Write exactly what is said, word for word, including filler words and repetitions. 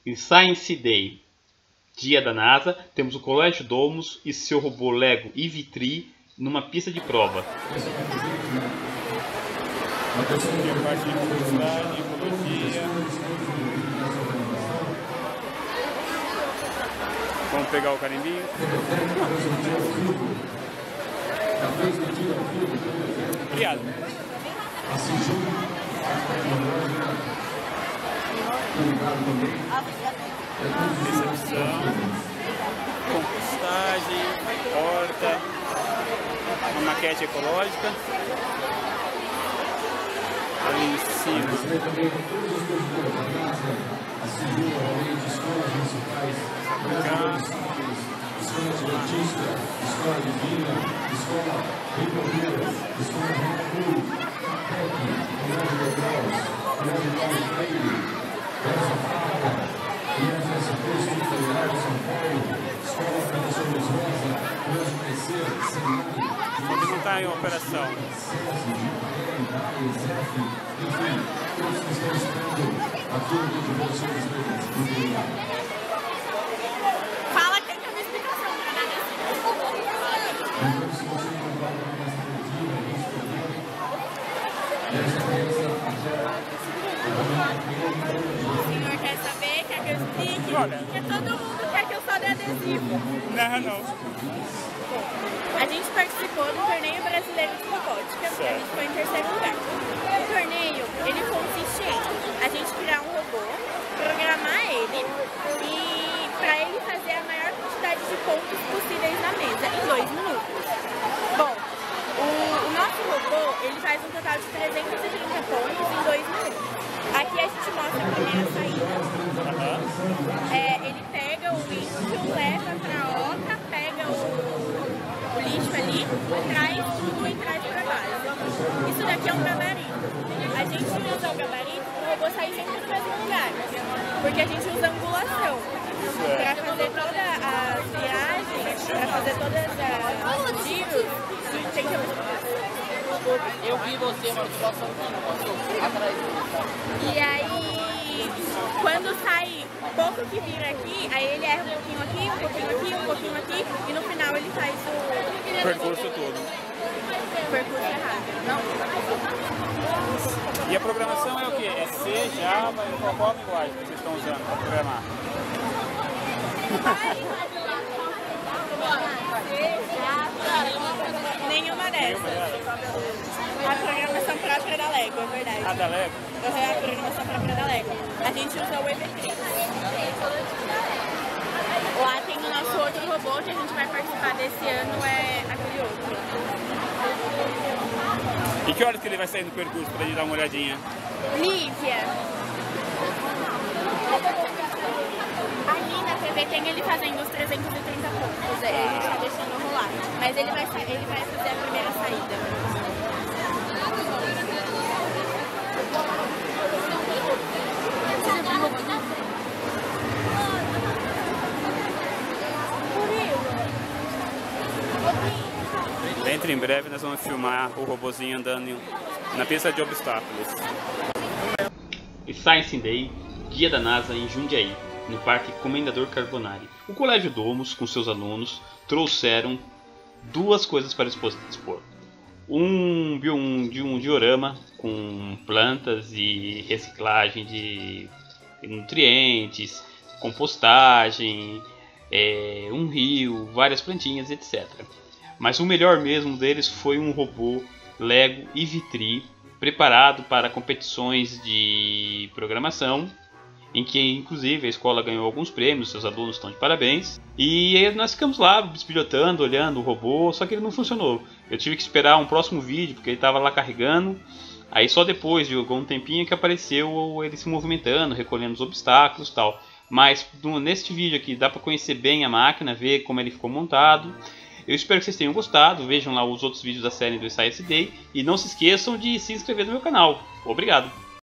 Em Science Day, dia da NASA, temos o Colégio Domus e seu robô Lego Ivitri numa pista de prova. Vamos pegar o carimbinho. Obrigado. Recepção, compostagem, horta, uma maquete ecológica. Ali em cima. Cá. Escola Adventista, Escola Divina, Escola Ribeira, Escola Renacu, Capec, Colégio de Graus, Colégio Paulo Freire, Rosa Fara, I F S P, Instituto Federal de São Paulo, Escola Professor Luiz Rosa, Colégio P C, Senai, Ele não está em operação. Enfim, todos que estão esperando a turma de vocês mesmos. Então, se você encontrar uma criança perdida, a gente perdida, e essa criança o senhor quer saber, quer que eu explique? Porque todo mundo quer que eu só dê adesivo. Não, não. A gente participou do torneio brasileiro de robótica, a gente foi em terceiro lugar. O torneio, ele consiste em a gente criar um robô, programar ele e para ele fazer a maior quantidade de pontos possíveis na mesa em dois minutos. Bom, o, o nosso robô, ele faz um total de trezentos e trinta pontos em dois minutos. Aqui a gente mostra a primeira saída. É, ele pega o lixo, leva para a oca, pega o, o lixo ali, traz tudo e traz para base. Isso daqui é um gabarito. A gente usa o gabarito para o robô sair sempre do mesmo lugar, porque a gente usa angulação para fazer todas as viagens, para fazer todas as giros, tem que ter eu vi você, mas eu posso atrás. E aí, quando sai pouco que vira aqui, aí ele erra um pouquinho aqui, um pouquinho aqui, um pouquinho aqui, e no final ele faz o percurso todo. Percurso errado. Não. E a programação é o quê? É C, Java, qual, qual a linguagem que vocês estão usando para programar? Nenhuma dessas. A programação própria da Lego, é verdade. Ah, da Lego? É a programação própria da Lego. A gente usa o Ivitri. Lá tem o nosso outro robô que a gente vai participar desse ano, é aquele outro. E que horas que ele vai sair no percurso para a gente dar uma olhadinha? Lívia. Ali na T V tem ele fazendo os trezentos e trinta pontos, a gente está deixando rolar. Mas ele vai, ele vai fazer a primeira saída. Dentro em breve nós vamos filmar o robozinho andando na pista de obstáculos. Science Day, dia da NASA em Jundiaí, no Parque Comendador Carbonari. O Colégio Domus, com seus alunos, trouxeram duas coisas para expor. Um, um, um diorama com plantas e reciclagem de nutrientes, compostagem, é, um rio, várias plantinhas, etcétera. Mas o melhor mesmo deles foi um robô Lego Ivitri, preparado para competições de programação, em que inclusive a escola ganhou alguns prêmios, seus alunos estão de parabéns. E aí nós ficamos lá bisbilhotando, olhando o robô, só que ele não funcionou. Eu tive que esperar um próximo vídeo, porque ele estava lá carregando. Aí só depois de algum tempinho que apareceu ele se movimentando, recolhendo os obstáculos e tal. Mas neste vídeo aqui dá para conhecer bem a máquina, ver como ele ficou montado. Eu espero que vocês tenham gostado, vejam lá os outros vídeos da série do Science Day e não se esqueçam de se inscrever no meu canal. Obrigado!